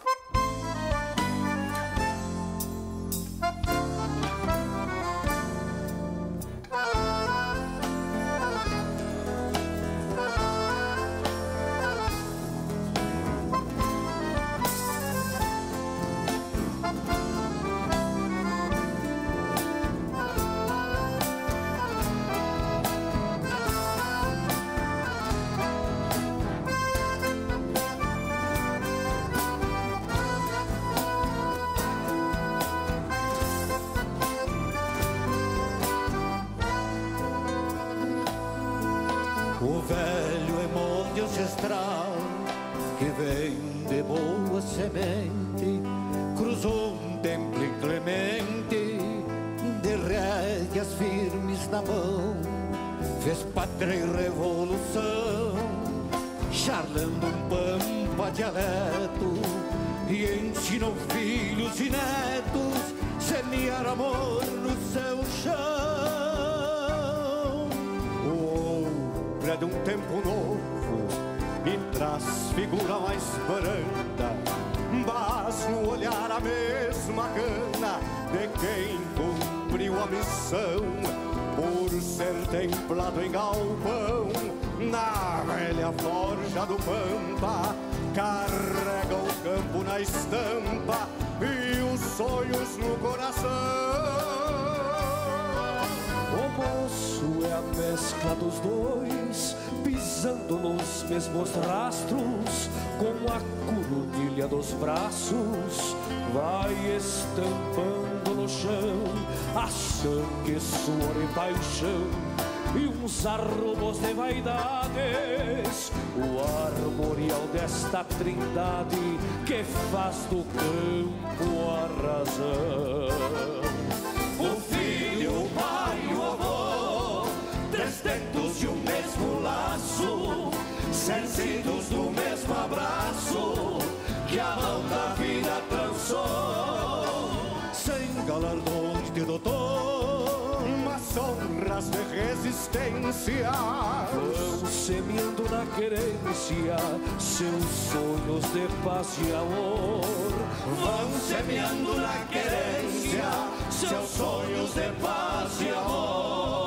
O velho é molde ancestral que vem de boa semente, cruzou um tempo inclemente de rédeas firmes na mão, fez pátria e revolução, charlando um pampa dialeto, e ensinou filhos e netos semear amor no seu chão. É de um tempo novo e traz figura mais branda, mas no olhar a mesma gana de quem cumpriu a missão, por ser templado em galpão na velha forja do Pampa, carrega o campo na estampa e os sonhos no coração. O moço é a mescla dos dois, pisando nos mesmos rastros, com a corunilha dos braços, vai estampando no chão a sangue, suor e paixão, e uns arrumos de vaidades, o armorial desta trindade que faz do campo a razão. O filho, o pai e o avô, desdentos de um mesmo laço, cercidos do mesmo abraço, que a mão da vida trançou. Sem galardões de doutor, mas honras de resistência, vão semeando na querência seus sonhos de paz e amor. Vão semeando na querência seus sonhos de paz e amor.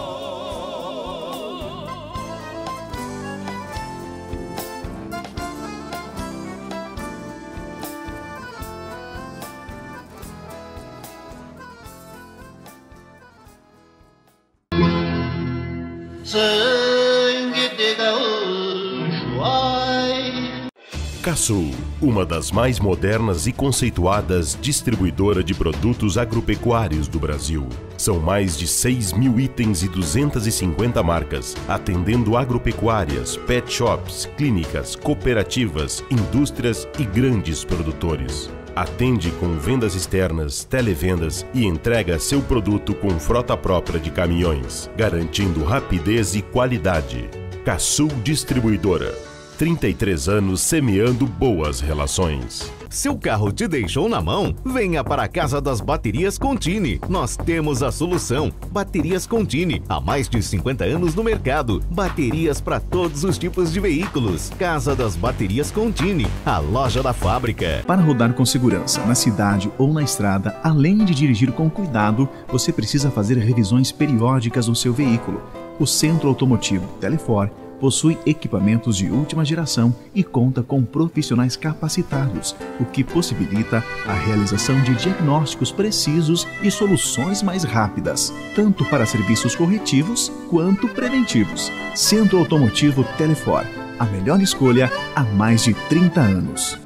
Sangue de gaúcho, ai. Casul, uma das mais modernas e conceituadas distribuidora de produtos agropecuários do Brasil. São mais de 6.000 itens e 250 marcas, atendendo agropecuárias, pet shops, clínicas, cooperativas, indústrias e grandes produtores. Atende com vendas externas, televendas e entrega seu produto com frota própria de caminhões, garantindo rapidez e qualidade. Casul Distribuidora. 33 anos semeando boas relações. Seu carro te deixou na mão? Venha para a Casa das Baterias Contini. Nós temos a solução. Baterias Contini, há mais de 50 anos no mercado. Baterias para todos os tipos de veículos. Casa das Baterias Contini, a loja da fábrica. Para rodar com segurança na cidade ou na estrada, além de dirigir com cuidado, você precisa fazer revisões periódicas no seu veículo. O Centro Automotivo Telefor possui equipamentos de última geração e conta com profissionais capacitados, o que possibilita a realização de diagnósticos precisos e soluções mais rápidas, tanto para serviços corretivos quanto preventivos. Centro Automotivo Telefor, a melhor escolha há mais de 30 anos.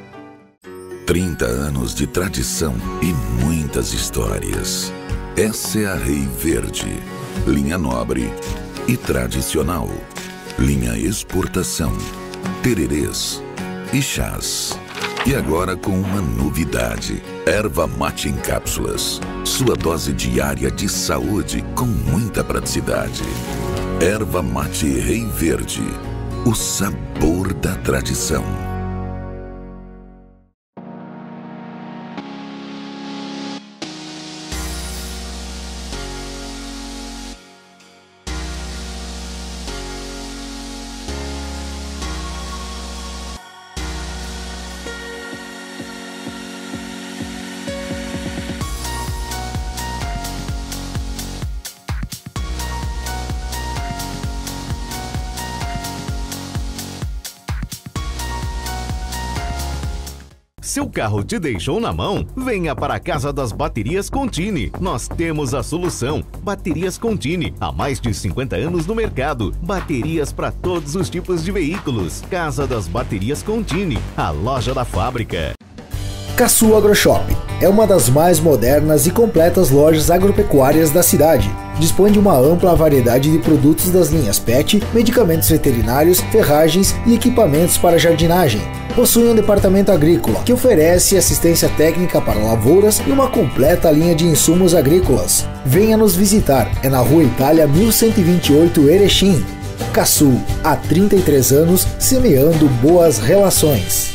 30 anos de tradição e muitas histórias. Essa é a Rei Verde, linha nobre e tradicional. Linha exportação, tererês e chás. E agora com uma novidade: erva mate em cápsulas. Sua dose diária de saúde com muita praticidade. Erva mate Rei Verde, o sabor da tradição. Seu carro te deixou na mão? Venha para a Casa das Baterias Contini. Nós temos a solução. Baterias Contini, há mais de 50 anos no mercado. Baterias para todos os tipos de veículos. Casa das Baterias Contini, a loja da fábrica. Caçu Agroshop é uma das mais modernas e completas lojas agropecuárias da cidade. Dispõe de uma ampla variedade de produtos das linhas PET, medicamentos veterinários, ferragens e equipamentos para jardinagem. Possui um departamento agrícola que oferece assistência técnica para lavouras e uma completa linha de insumos agrícolas. Venha nos visitar, é na Rua Itália 1128 Erechim. Caçu, há 33 anos, semeando boas relações.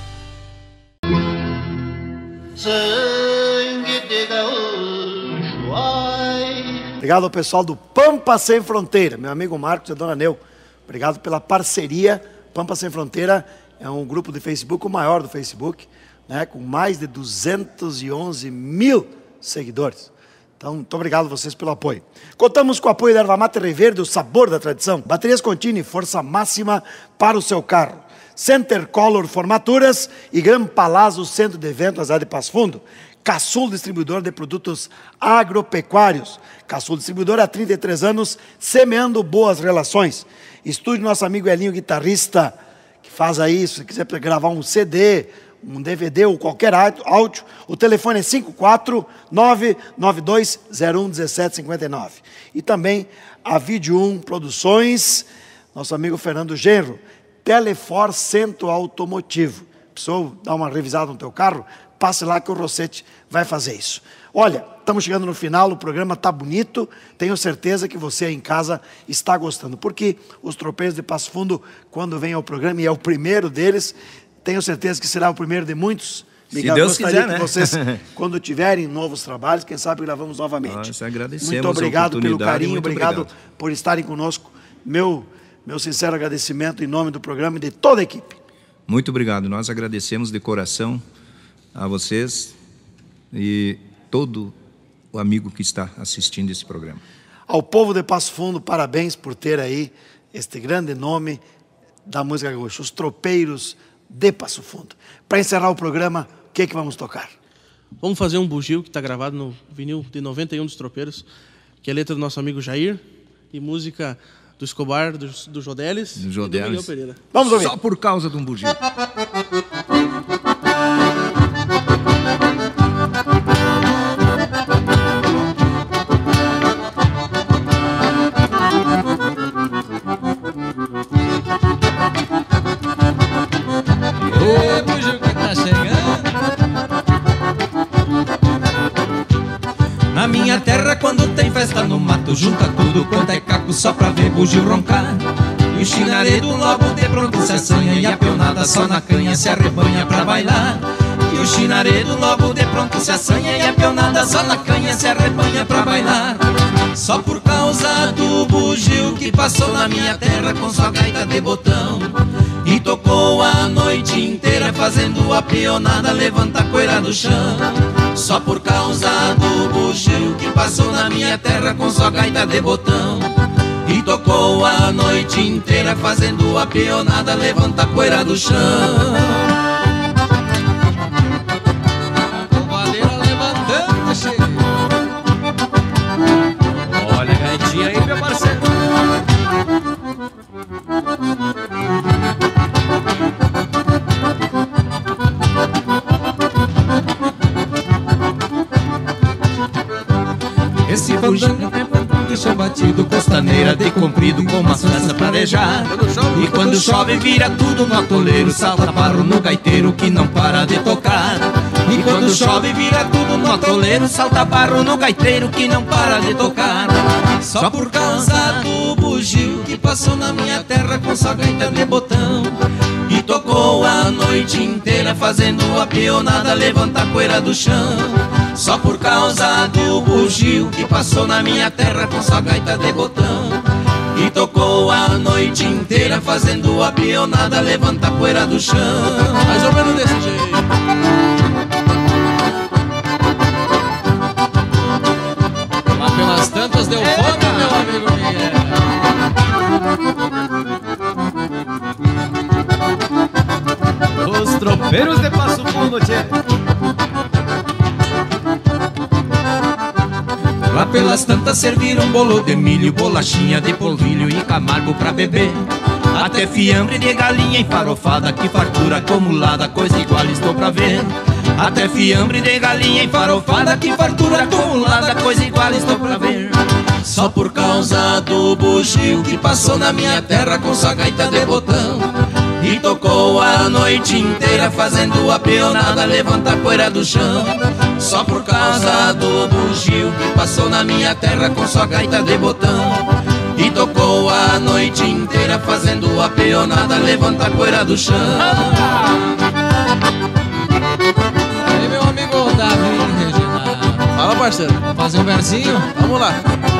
Sangue de gaúcho, ai. Obrigado ao pessoal do Pampa Sem Fronteira, meu amigo Marcos e a dona Neu. Obrigado pela parceria. Pampa Sem Fronteira é um grupo de Facebook, o maior do Facebook, né, com mais de 211 mil seguidores. Então, muito obrigado a vocês pelo apoio. Contamos com o apoio da Erva Mate Reverde, o sabor da tradição. Baterias Contini, força máxima para o seu carro. Center Color Formaturas e Gran Palazzo Centro de Eventos de Passo Fundo. Caçul Distribuidor de Produtos Agropecuários. Caçul Distribuidor há 33 anos, semeando boas relações. Estúdio nosso amigo Elinho, guitarrista, que faz aí, se quiser gravar um CD, um DVD ou qualquer áudio, o telefone é 54992011759. E também a Vídeo 1 Produções, nosso amigo Fernando Genro. Telefor Centro Automotivo. Precisou dar uma revisada no teu carro? Passe lá que o Rossetti vai fazer isso. Olha, estamos chegando no final, o programa está bonito, tenho certeza que você aí em casa está gostando, porque os tropeiros de Passo Fundo, quando vem ao programa, e é o primeiro deles, tenho certeza que será o primeiro de muitos. Miguel, se Deus gostaria quiser, que né? vocês, quando tiverem novos trabalhos, quem sabe gravamos novamente. Nós agradecemos. Muito obrigado pelo carinho, muito obrigado por estarem conosco. Meu sincero agradecimento em nome do programa e de toda a equipe. Muito obrigado. Nós agradecemos de coração a vocês e todo o amigo que está assistindo esse programa. Ao povo de Passo Fundo, parabéns por ter aí este grande nome da música gaúcha, os tropeiros de Passo Fundo. Para encerrar o programa, o que é que vamos tocar? Vamos fazer um bugio que está gravado no vinil de 91 dos Tropeiros, que é letra do nosso amigo Jair e música do Escobar, do Jodelis e do Miguel Pereira. Vamos ouvir. Só por causa de um bugio. Ô, bugio que tá chegando. Na minha terra, quando tem festa no mato, junta tudo quanto é caco só pra ver bugio roncar. E o chinaredo logo de pronto se assanha, e a peonada só na canha se arrebanha pra bailar. E o chinaredo logo de pronto se assanha, e a peonada só na canha se arrebanha pra bailar. Só por causa do bugio que passou na minha terra com sua gaita de botão, e tocou a noite inteira fazendo a peonada levanta a poeira do chão. Só por causa do bugio que passou na minha terra com sua gaita de botão, e tocou a noite inteira fazendo a peonada levanta a poeira do chão. Cavaleira levantando, cheio. Olha a gaitinha aí, meu parceiro. Esse bugio que chão batido, costaneira de comprido com uma trança pra arejar. E quando chove vira tudo no atoleiro, salta barro no gaiteiro que não para de tocar. E quando chove vira tudo no atoleiro, salta barro no gaiteiro que não para de tocar. Só por causa do bugio que passou na minha terra com sua gaita de botão, e tocou a noite inteira fazendo a peonada levanta a poeira do chão. Só por causa do bugio que passou na minha terra com sua gaita de botão, e tocou a noite inteira fazendo a peonada levanta a poeira do chão. Mais ou menos desse jeito. Lá pelas tantas deu fome, meu amigo Miguel. Os tropeiros tropeiros de Passo Fundo, tchê. Lá pelas tantas serviram bolo de milho, bolachinha de polvilho e camargo pra beber. Até fiambre de galinha enfarofada, que fartura acumulada, coisa igual estou pra ver. Até fiambre de galinha enfarofada, que fartura acumulada, coisa igual estou pra ver. Só por causa do bugio que passou na minha terra com sua gaita de botão e tocou a noite inteira fazendo a peonada, levanta a poeira do chão. Só por causa do bugio que passou na minha terra com sua gaita de botão e tocou a noite inteira fazendo a peonada, levanta a poeira do chão. Aí, meu amigo Davi Regina. Fala, parceiro. Fazer um versinho? Vamos lá.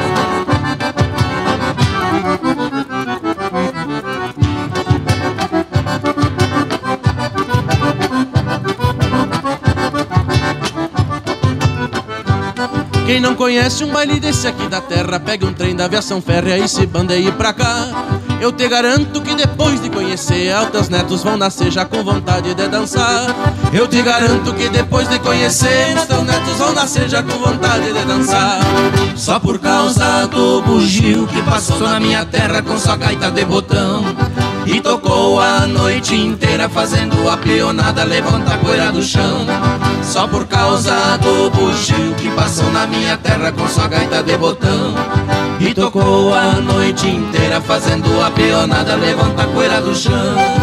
Quem não conhece um baile desse aqui da terra, pegue um trem da aviação férrea e se bandeie pra cá. Eu te garanto que depois de conhecer, teus netos vão nascer já com vontade de dançar. Eu te garanto que depois de conhecer, teus netos vão nascer já com vontade de dançar. Só por causa do bugio que passou na minha terra com sua gaita de botão e tocou a noite inteira fazendo a peonada, levanta a poeira do chão. Só por causa do bugio que passou na minha terra com sua gaita de botão e tocou a noite inteira fazendo a peonada, levanta a poeira do chão.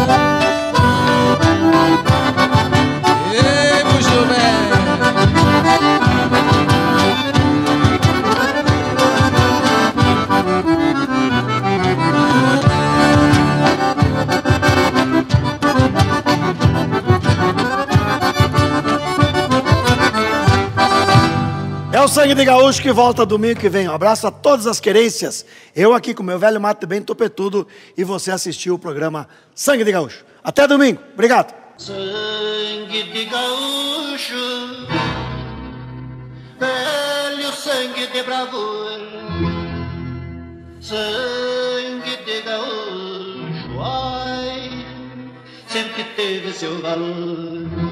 Ei, bugio velho. É o Sangue de Gaúcho que volta domingo que vem. Um abraço a todas as querências. Eu aqui com meu velho mate bem topetudo e você assistiu o programa Sangue de Gaúcho. Até domingo. Obrigado. Sangue de gaúcho, velho sangue de bravura, sangue de gaúcho, ai, sempre teve seu valor.